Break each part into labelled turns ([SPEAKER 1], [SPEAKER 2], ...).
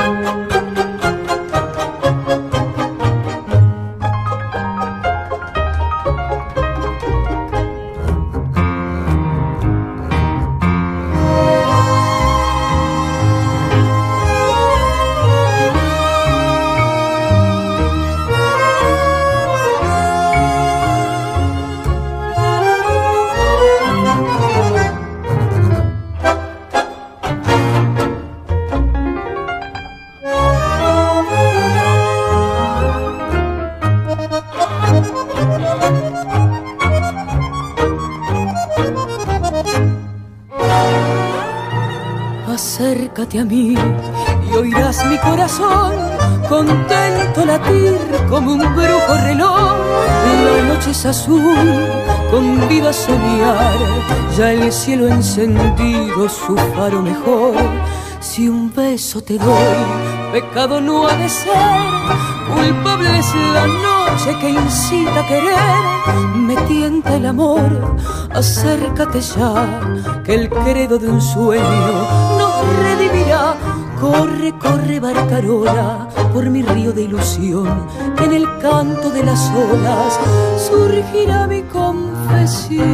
[SPEAKER 1] Acércate a mí y oirás mi corazón contento latir como un brujo reloj. La noche es azul, conviva a soñar, ya el cielo ha encendido su faro mejor. Si un beso te doy, pecado no ha de ser, culpable es la noche que incita a querer. Me tienta el amor, acércate ya, que el credo de un sueño nos redimirá. Corre, corre, barcarola, por mi río de ilusión, que en el canto de las olas surgirá mi confesión.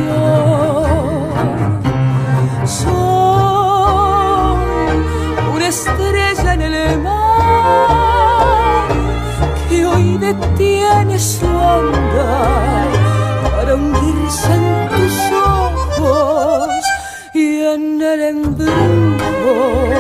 [SPEAKER 1] Soy una estrella en el mar que hoy detiene su andar para hundirse en tus ojos y en el embrujo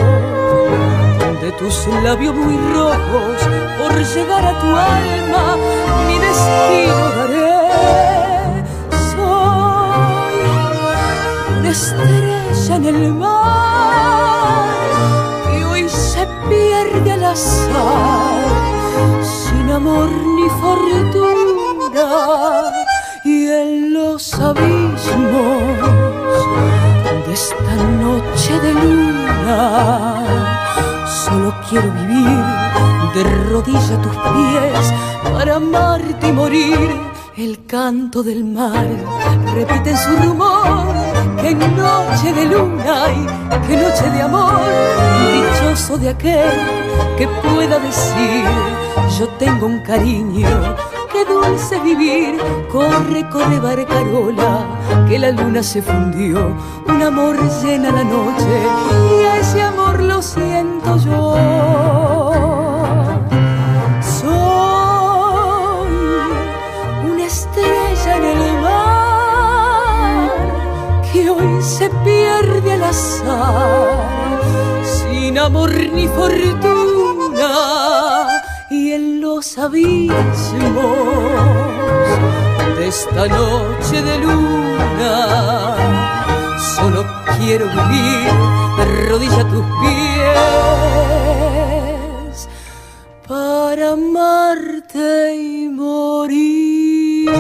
[SPEAKER 1] de tus labios muy rojos. Por llegar a tu alma mi destino daré. Soy una estrella en el mar que hoy se pierde al azar, sin amor ni fortuna, y en los abismos de esta noche de luna solo quiero vivir de rodillas a tus pies para amarte y morir. El canto del mar repite en su rumor que noche de luna y que noche de amor. Dichoso de aquel que pueda decir yo tengo un cariño, qué dulce vivir. Corre, corre, barcarola, que la luna se fundió, un amor llena la noche y ese amor lo siento yo. Soy una estrella en el mar que hoy se pierde al azar, sin amor ni fortuna, y en los abismos de esta noche de luna solo quiero vivir de rodillas a tus pies para amarte y morir.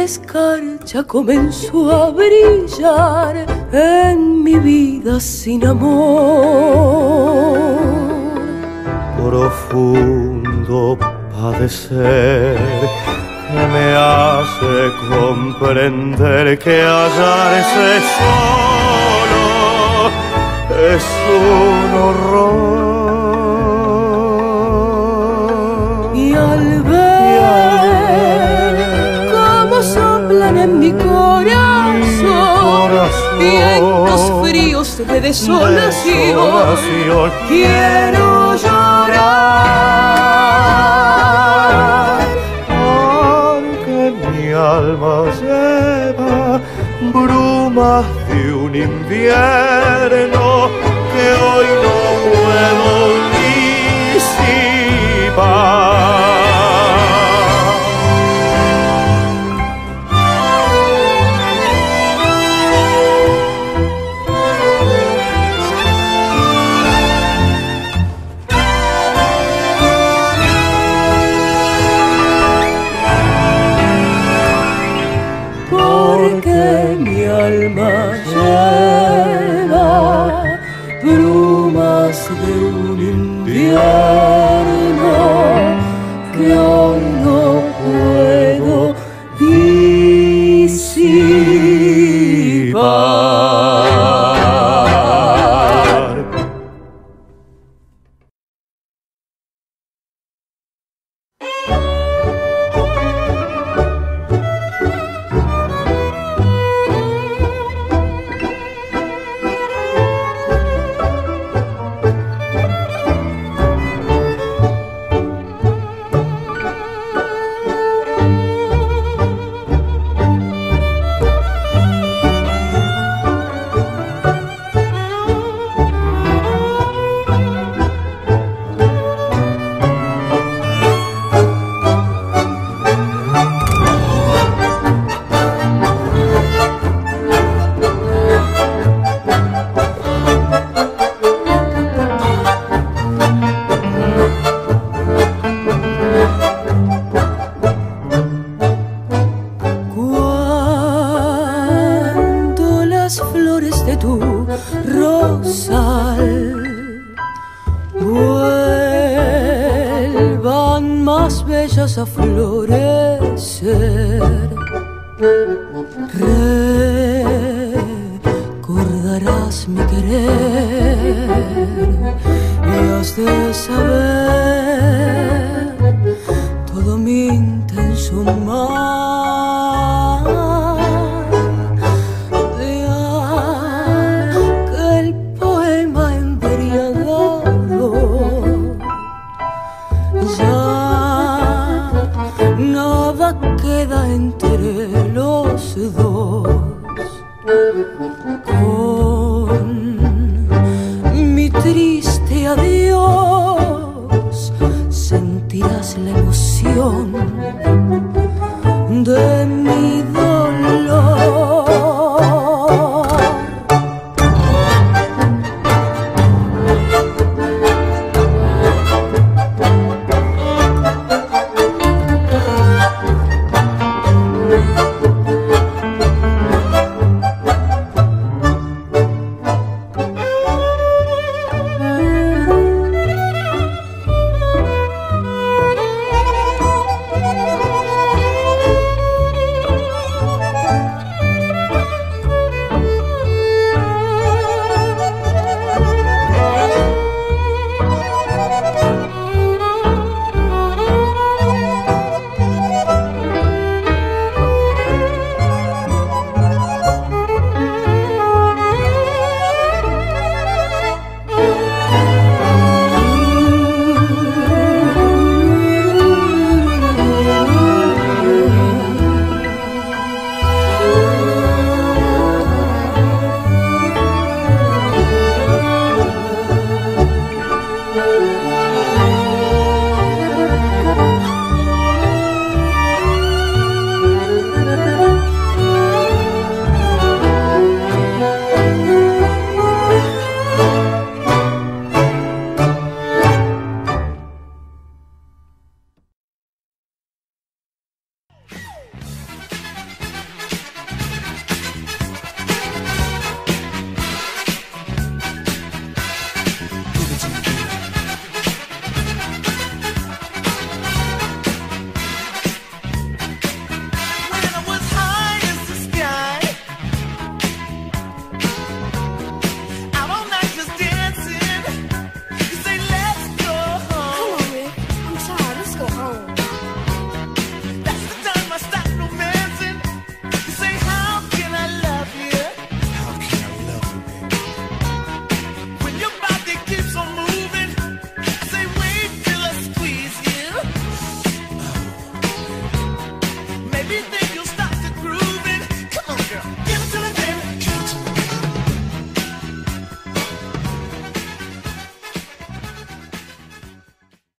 [SPEAKER 1] escarcha comenzó a brillar en mi vida sin amor.
[SPEAKER 2] Profundo padecer que me hace comprender que hallarse solo es un horror.
[SPEAKER 1] Y al ver cómo soplan en mi corazón vientos fríos de desolación, quiero llorar,
[SPEAKER 2] porque mi alma lleva brumas de un invierno que hoy no puedo disipar.
[SPEAKER 1] Porque mi alma lleva brumas de un invierno que hoy no puedo disipar. De tu rosal vuelvan más bellas a florecer, recordarás mi querer y has de saber todo mi intenso mal. Nada queda entre los dos.